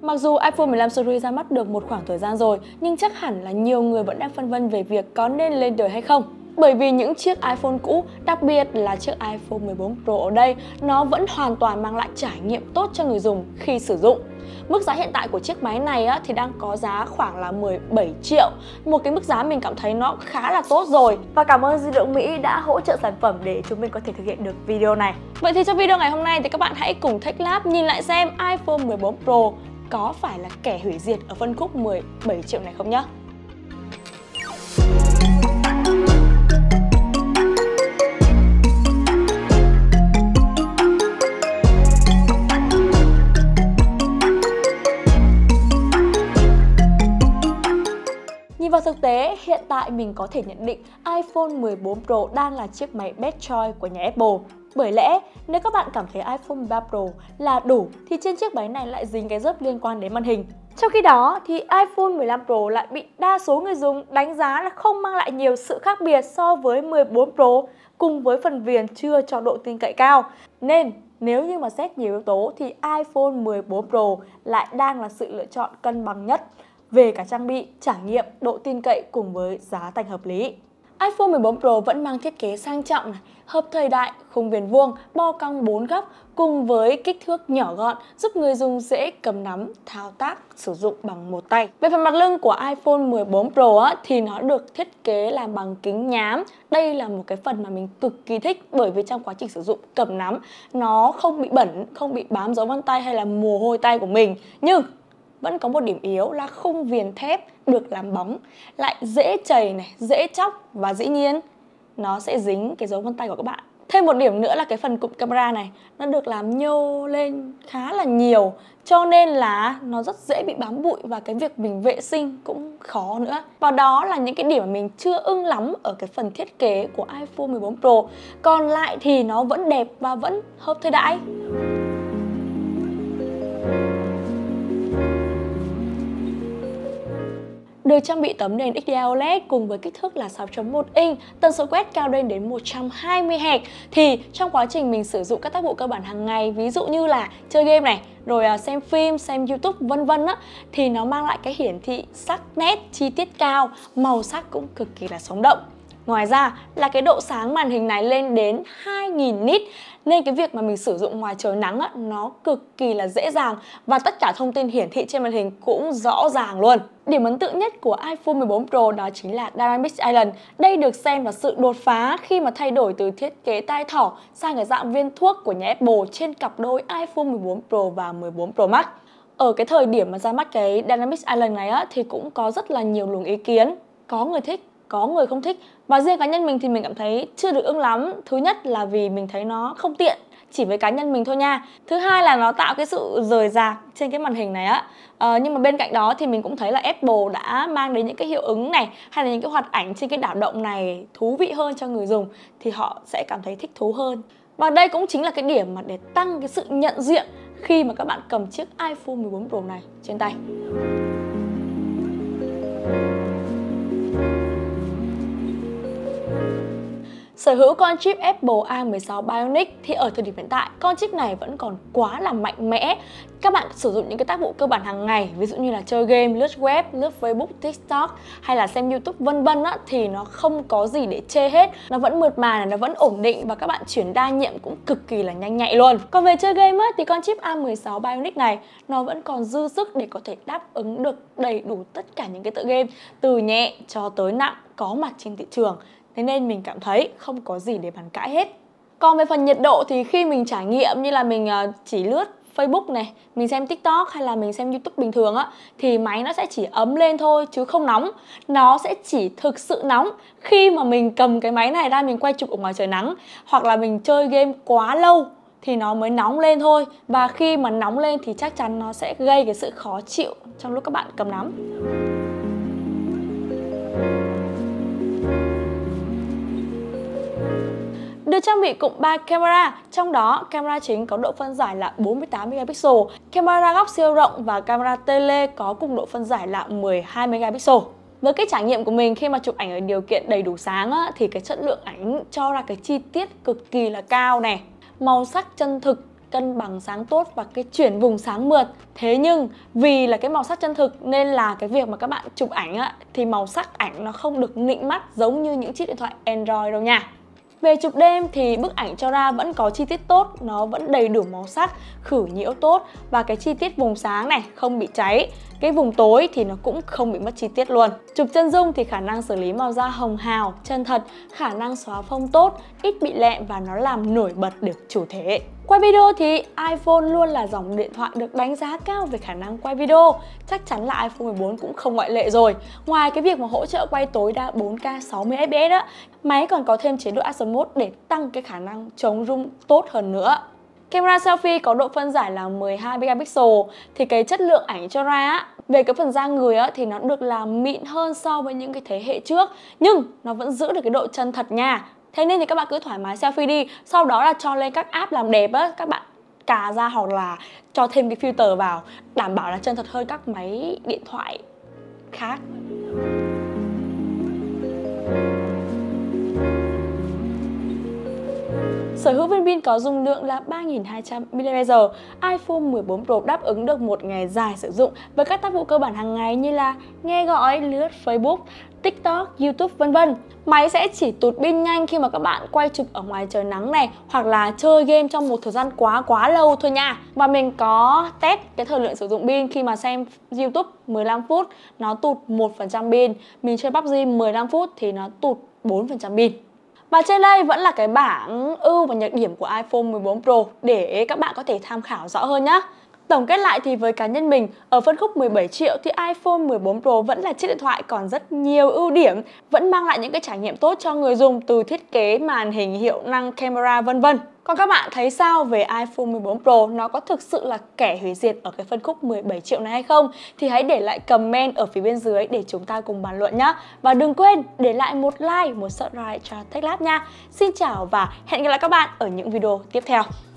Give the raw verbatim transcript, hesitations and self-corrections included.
Mặc dù iPhone mười lăm series ra mắt được một khoảng thời gian rồi, nhưng chắc hẳn là nhiều người vẫn đang phân vân về việc có nên lên đời hay không. Bởi vì những chiếc iPhone cũ, đặc biệt là chiếc iPhone mười bốn Pro ở đây, nó vẫn hoàn toàn mang lại trải nghiệm tốt cho người dùng khi sử dụng. Mức giá hiện tại của chiếc máy này á, thì đang có giá khoảng là mười bảy triệu. Một cái mức giá mình cảm thấy nó khá là tốt rồi. Và cảm ơn Di động Mỹ đã hỗ trợ sản phẩm để chúng mình có thể thực hiện được video này. Vậy thì trong video ngày hôm nay thì các bạn hãy cùng TechLab nhìn lại xem iPhone mười bốn Pro có phải là kẻ hủy diệt ở phân khúc mười bảy triệu này không nhé. Nhìn vào thực tế, hiện tại mình có thể nhận định iPhone mười bốn Pro đang là chiếc máy best choice của nhà Apple. Bởi lẽ, nếu các bạn cảm thấy iPhone mười ba Pro là đủ thì trên chiếc máy này lại dính cái dớp liên quan đến màn hình. Trong khi đó thì iPhone mười lăm Pro lại bị đa số người dùng đánh giá là không mang lại nhiều sự khác biệt so với mười bốn Pro, cùng với phần viền chưa cho độ tin cậy cao. Nên nếu như mà xét nhiều yếu tố thì iPhone mười bốn Pro lại đang là sự lựa chọn cân bằng nhất về cả trang bị, trải nghiệm, độ tin cậy cùng với giá thành hợp lý. iPhone mười bốn Pro vẫn mang thiết kế sang trọng, này, hợp thời đại, khung viền vuông, bo cong bốn góc cùng với kích thước nhỏ gọn giúp người dùng dễ cầm nắm, thao tác, sử dụng bằng một tay. Về phần mặt lưng của iPhone mười bốn Pro á, thì nó được thiết kế làm bằng kính nhám. Đây là một cái phần mà mình cực kỳ thích bởi vì trong quá trình sử dụng cầm nắm nó không bị bẩn, không bị bám dấu vân tay hay là mồ hôi tay của mình. Nhưng vẫn có một điểm yếu là khung viền thép được làm bóng, lại dễ chảy này, dễ chóc và dĩ nhiên nó sẽ dính cái dấu vân tay của các bạn. Thêm một điểm nữa là cái phần cụm camera này nó được làm nhô lên khá là nhiều, cho nên là nó rất dễ bị bám bụi và cái việc mình vệ sinh cũng khó nữa. Và đó là những cái điểm mà mình chưa ưng lắm ở cái phần thiết kế của iPhone mười bốn Pro. Còn lại thì nó vẫn đẹp và vẫn hợp thời đại. Được trang bị tấm nền ích đê a ô lét cùng với kích thước là sáu chấm một inch, tần số quét cao lên đến một trăm hai mươi héc thì trong quá trình mình sử dụng các tác vụ cơ bản hàng ngày, ví dụ như là chơi game này, rồi xem phim, xem YouTube vân vân á, thì nó mang lại cái hiển thị sắc nét, chi tiết cao, màu sắc cũng cực kỳ là sống động. Ngoài ra là cái độ sáng màn hình này lên đến hai nghìn nit nên cái việc mà mình sử dụng ngoài trời nắng á, nó cực kỳ là dễ dàng và tất cả thông tin hiển thị trên màn hình cũng rõ ràng luôn. Điểm ấn tượng nhất của iPhone mười bốn Pro đó chính là Dynamic Island. Đây được xem là sự đột phá khi mà thay đổi từ thiết kế tai thỏ sang cái dạng viên thuốc của nhà Apple trên cặp đôi iPhone mười bốn Pro và mười bốn Pro Max. Ở cái thời điểm mà ra mắt cái Dynamic Island này á, thì cũng có rất là nhiều luồng ý kiến. Có người thích, có người không thích. Và riêng cá nhân mình thì mình cảm thấy chưa được ưng lắm. Thứ nhất là vì mình thấy nó không tiện, chỉ với cá nhân mình thôi nha. Thứ hai là nó tạo cái sự rời rạc trên cái màn hình này á. à, Nhưng mà bên cạnh đó thì mình cũng thấy là Apple đã mang đến những cái hiệu ứng này hay là những cái hoạt ảnh trên cái đảo động này thú vị hơn cho người dùng, thì họ sẽ cảm thấy thích thú hơn. Và đây cũng chính là cái điểm mà để tăng cái sự nhận diện khi mà các bạn cầm chiếc iPhone mười bốn Pro này trên tay. Sở hữu con chip Apple A mười sáu Bionic thì ở thời điểm hiện tại con chip này vẫn còn quá là mạnh mẽ. Các bạn sử dụng những cái tác vụ cơ bản hàng ngày, ví dụ như là chơi game, lướt web, lướt Facebook, TikTok hay là xem YouTube vân vân á, thì nó không có gì để chê hết. Nó vẫn mượt mà này, nó vẫn ổn định và các bạn chuyển đa nhiệm cũng cực kỳ là nhanh nhạy luôn. Còn về chơi game á, thì con chip A mười sáu Bionic này nó vẫn còn dư sức để có thể đáp ứng được đầy đủ tất cả những cái tựa game từ nhẹ cho tới nặng có mặt trên thị trường. Thế nên mình cảm thấy không có gì để bàn cãi hết. Còn về phần nhiệt độ thì khi mình trải nghiệm như là mình chỉ lướt Facebook này, mình xem TikTok hay là mình xem YouTube bình thường á, thì máy nó sẽ chỉ ấm lên thôi chứ không nóng. Nó sẽ chỉ thực sự nóng khi mà mình cầm cái máy này ra mình quay chụp ở ngoài trời nắng, hoặc là mình chơi game quá lâu thì nó mới nóng lên thôi. Và khi mà nóng lên thì chắc chắn nó sẽ gây cái sự khó chịu trong lúc các bạn cầm nắm. Được trang bị cụm ba camera, trong đó camera chính có độ phân giải là bốn mươi tám megapixel, camera góc siêu rộng và camera tele có cùng độ phân giải là mười hai megapixel. Với cái trải nghiệm của mình khi mà chụp ảnh ở điều kiện đầy đủ sáng á, thì cái chất lượng ảnh cho ra cái chi tiết cực kỳ là cao này, màu sắc chân thực, cân bằng sáng tốt và cái chuyển vùng sáng mượt. Thế nhưng vì là cái màu sắc chân thực nên là cái việc mà các bạn chụp ảnh á, thì màu sắc ảnh nó không được nịnh mắt giống như những chiếc điện thoại Android đâu nha. Về chụp đêm thì bức ảnh cho ra vẫn có chi tiết tốt, nó vẫn đầy đủ màu sắc, khử nhiễu tốt và cái chi tiết vùng sáng này không bị cháy. Cái vùng tối thì nó cũng không bị mất chi tiết luôn. Chụp chân dung thì khả năng xử lý màu da hồng hào, chân thật, khả năng xóa phông tốt, ít bị lẹm và nó làm nổi bật được chủ thể. Quay video thì iPhone luôn là dòng điện thoại được đánh giá cao về khả năng quay video. Chắc chắn là iPhone mười bốn cũng không ngoại lệ rồi. Ngoài cái việc mà hỗ trợ quay tối đa bốn K sáu mươi F P S á, máy còn có thêm chế độ Action Mode để tăng cái khả năng chống rung tốt hơn nữa. Camera selfie có độ phân giải là mười hai megapixel thì cái chất lượng ảnh cho ra á, về cái phần da người á, thì nó được làm mịn hơn so với những cái thế hệ trước, nhưng nó vẫn giữ được cái độ chân thật nha. Thế nên thì các bạn cứ thoải mái selfie đi, sau đó là cho lên các app làm đẹp á, các bạn cà ra hoặc là cho thêm cái filter vào, đảm bảo là chân thật hơn các máy điện thoại khác. Sở hữu viên pin có dung lượng là ba nghìn hai trăm mi li am pe giờ, iPhone mười bốn Pro đáp ứng được một ngày dài sử dụng với các tác vụ cơ bản hàng ngày như là nghe gọi, lướt Facebook, TikTok, YouTube vân vân. Máy sẽ chỉ tụt pin nhanh khi mà các bạn quay chụp ở ngoài trời nắng này hoặc là chơi game trong một thời gian quá quá lâu thôi nha. Và mình có test cái thời lượng sử dụng pin khi mà xem YouTube mười lăm phút nó tụt một phần trăm pin, mình chơi pê u bê giê mười lăm phút thì nó tụt bốn phần trăm pin. Và trên đây vẫn là cái bảng ưu và nhược điểm của iPhone mười bốn Pro để các bạn có thể tham khảo rõ hơn nhé. Tổng kết lại thì với cá nhân mình, ở phân khúc mười bảy triệu thì iPhone mười bốn Pro vẫn là chiếc điện thoại còn rất nhiều ưu điểm, vẫn mang lại những cái trải nghiệm tốt cho người dùng từ thiết kế, màn hình, hiệu năng, camera vân vân. Còn các bạn thấy sao về iPhone mười bốn Pro? Nó có thực sự là kẻ hủy diệt ở cái phân khúc mười bảy triệu này hay không? Thì hãy để lại comment ở phía bên dưới để chúng ta cùng bàn luận nhé. Và đừng quên để lại một like, một subscribe cho TechLab nha. Xin chào và hẹn gặp lại các bạn ở những video tiếp theo.